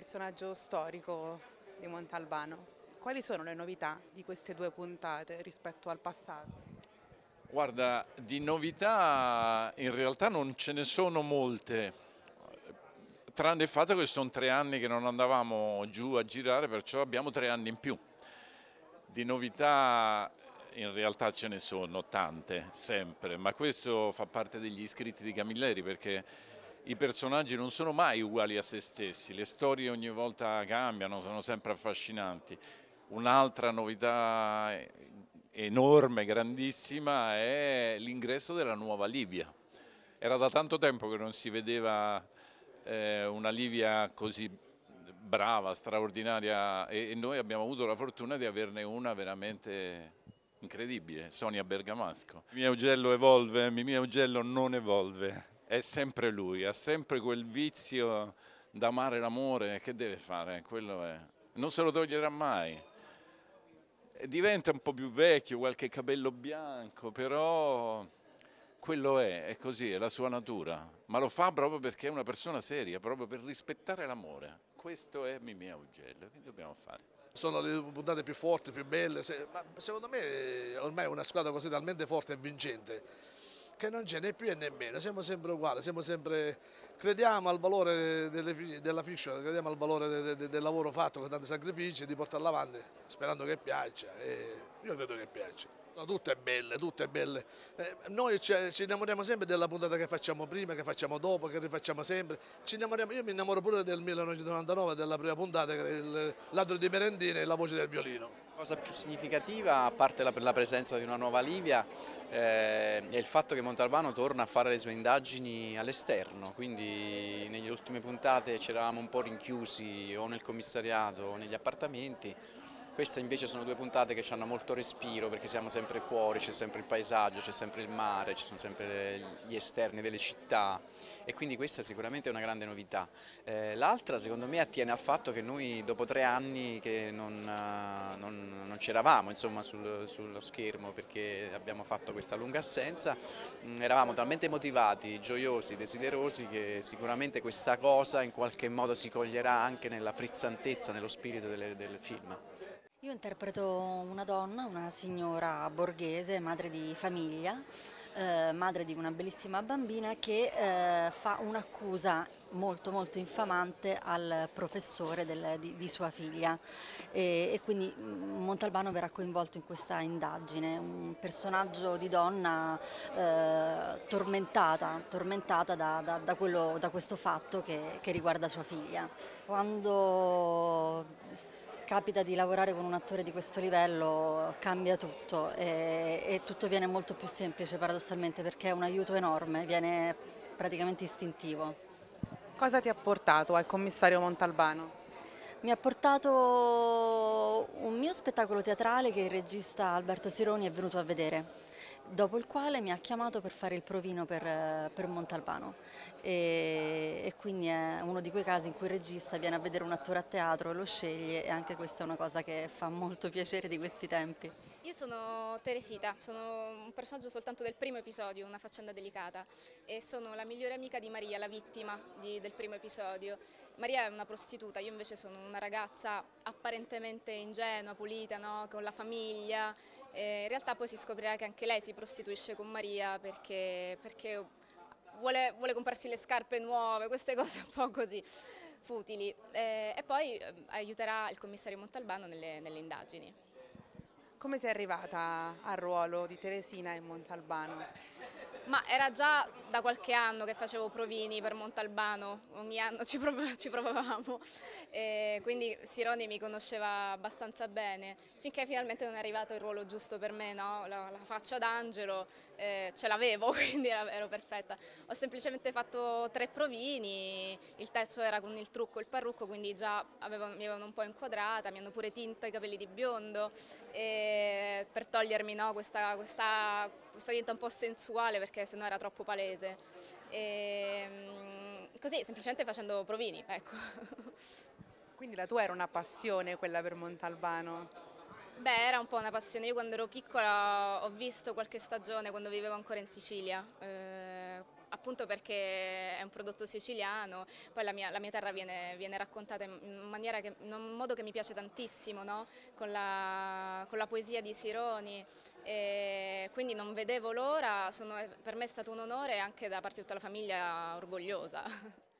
personaggio storico di Montalbano. Quali sono le novità di queste due puntate rispetto al passato? Guarda, di novità in realtà non ce ne sono molte, tranne il fatto che sono 3 anni che non andavamo giù a girare, perciò abbiamo 3 anni in più. Di novità in realtà ce ne sono tante, sempre, ma questo fa parte degli iscritti di Camilleri, perché i personaggi non sono mai uguali a se stessi, le storie ogni volta cambiano, sono sempre affascinanti. Un'altra novità enorme, grandissima, è l'ingresso della nuova Livia. Era da tanto tempo che non si vedeva una Livia così brava, straordinaria, e noi abbiamo avuto la fortuna di averne una veramente incredibile, Sonia Bergamasco. Mimì Augello evolve, Mimì Augello non evolve, è sempre lui, ha sempre quel vizio d'amare l'amore, che deve fare? Quello è. Non se lo toglierà mai. Diventa un po' più vecchio, qualche capello bianco, però quello è così, è la sua natura, ma lo fa proprio perché è una persona seria, proprio per rispettare l'amore. Questo è Mimì Augello, che dobbiamo fare? Sono le puntate più forti, più belle, ma secondo me ormai è una squadra così talmente forte e vincente che non c'è né più né meno, siamo sempre uguali, crediamo al valore della fiction, crediamo al valore del lavoro fatto con tanti sacrifici, di portarla avanti sperando che piaccia, e io credo che piaccia. No, tutte belle, tutte belle. Noi ci innamoriamo sempre della puntata che facciamo prima, che facciamo dopo, che rifacciamo sempre. Io mi innamoro pure del 1999, della prima puntata, che è il ladro di merendine e la voce del violino. La cosa più significativa, a parte la presenza di una nuova Livia, è il fatto che Montalbano torna a fare le sue indagini all'esterno, quindi nelle ultime puntate ci eravamo un po' rinchiusi o nel commissariato o negli appartamenti. Queste invece sono due puntate che hanno molto respiro, perché siamo sempre fuori, c'è sempre il paesaggio, c'è sempre il mare, ci sono sempre gli esterni delle città, e quindi questa sicuramente è una grande novità. L'altra secondo me attiene al fatto che noi dopo 3 anni che non c'eravamo insomma sullo schermo, perché abbiamo fatto questa lunga assenza, eravamo talmente motivati, gioiosi, desiderosi, che sicuramente questa cosa in qualche modo si coglierà anche nella frizzantezza, nello spirito del film. Io interpreto una donna, una signora borghese, madre di famiglia, madre di una bellissima bambina, che fa un'accusa molto molto infamante al professore di sua figlia, e quindi Montalbano verrà coinvolto in questa indagine, un personaggio di donna tormentata da questo fatto che riguarda sua figlia. Quando capita di lavorare con un attore di questo livello cambia tutto, e tutto viene molto più semplice paradossalmente, perché è un aiuto enorme, viene praticamente istintivo. Cosa ti ha portato al commissario Montalbano? Mi ha portato un mio spettacolo teatrale che il regista Alberto Sironi è venuto a vedere, dopo il quale mi ha chiamato per fare il provino per Montalbano, e quindi è uno di quei casi in cui il regista viene a vedere un attore a teatro e lo sceglie, e anche questa è una cosa che fa molto piacere di questi tempi. Io sono Teresita, sono un personaggio soltanto del primo episodio, una faccenda delicata, e sono la migliore amica di Maria, la vittima del primo episodio. Maria è una prostituta, io invece sono una ragazza apparentemente ingenua, pulita, no? Con la famiglia. In realtà poi si scoprirà che anche lei si prostituisce con Maria perché vuole comprarsi le scarpe nuove, queste cose un po' così futili. E poi aiuterà il commissario Montalbano nelle indagini. Come sei arrivata al ruolo di Teresina in Montalbano? Ma era già da qualche anno che facevo provini per Montalbano, ogni anno ci provavamo, quindi Sironi mi conosceva abbastanza bene, finché finalmente non è arrivato il ruolo giusto per me, no? La faccia d'angelo ce l'avevo, quindi ero perfetta. Ho semplicemente fatto 3 provini, il terzo era con il trucco e il parrucco, quindi già mi avevano un po' inquadrata, mi hanno pure tinto i capelli di biondo, per togliermi, no, questa tinta un po' sensuale, perché sennò era troppo palese. Così, semplicemente facendo provini, ecco. Quindi la tua era una passione, quella per Montalbano? Beh, era un po' una passione. Io quando ero piccola ho visto qualche stagione, quando vivevo ancora in Sicilia, a appunto perché è un prodotto siciliano, poi la mia terra viene raccontata in un modo che mi piace tantissimo, no? Con la poesia di Sironi, e quindi non vedevo l'ora, per me è stato un onore, anche da parte di tutta la famiglia orgogliosa.